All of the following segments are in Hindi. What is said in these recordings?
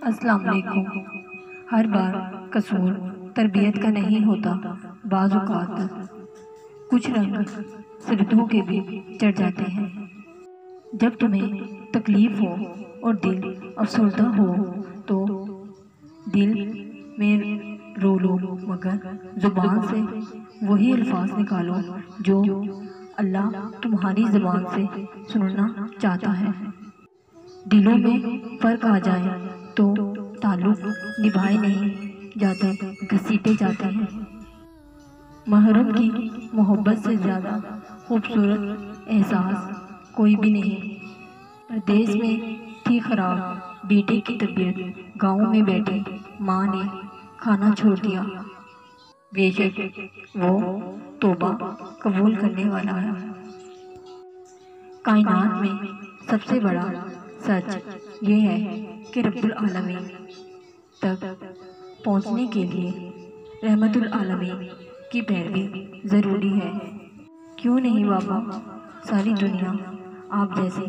अस्सलाम वालेकुम। हर बार कसूर तरबियत का नहीं होता। बाज़ औक़ात कुछ रंग सर्दियों के भी चढ़ जाते हैं। जब तुम्हें तकलीफ़ हो और दिल अफसरदा हो तो दिल में रो लो, मगर ज़ुबान से वही अल्फाज निकालो जो अल्लाह तुम्हारी ज़ुबान से सुनना चाहता है। दिलों में फ़र्क आ जाए तो ताल्लुक़ निभाए नहीं जाते, घसीटे जाते हैं। महरम की मोहब्बत से ज़्यादा खूबसूरत एहसास कोई भी नहीं। परदेश में थी खराब बेटे की तबीयत, गाँव में बैठे माँ ने खाना छोड़ दिया। बेशक वो तौबा कबूल करने वाला है। कायनात में सबसे बड़ा सच ये है कि रब्बुल आलमीन तक पहुँचने के लिए रहमतुल आलमीन की पैरवी ज़रूरी है। क्यों नहीं बाबा, सारी दुनिया आप जैसे।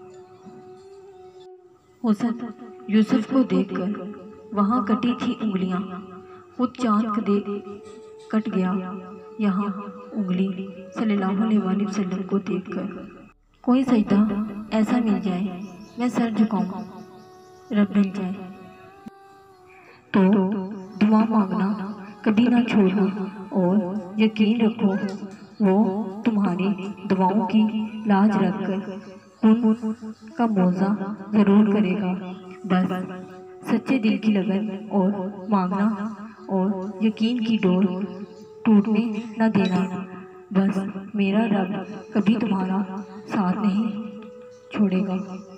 हुस्न यूसुफ को देखकर वहाँ कटी थी उंगलियाँ, खुद चाँद को देख कट गया यहाँ उंगली सल्लल्लाहु अलैहि वसल्लम को देखकर। कोई सजदा ऐसा मिल जाए मैं सर झुकाऊं, रब बन जाए तो दुआ मांगना कभी ना छोड़ना, और यकीन रखो वो तुम्हारी दुआओं की लाज रखकर उन का मौजा ज़रूर करेगा। बस सच्चे दिल की लगन और मांगना और यकीन की डोर टूटने न देना। बस मेरा रब कभी तुम्हारा साथ नहीं छोड़ेगा।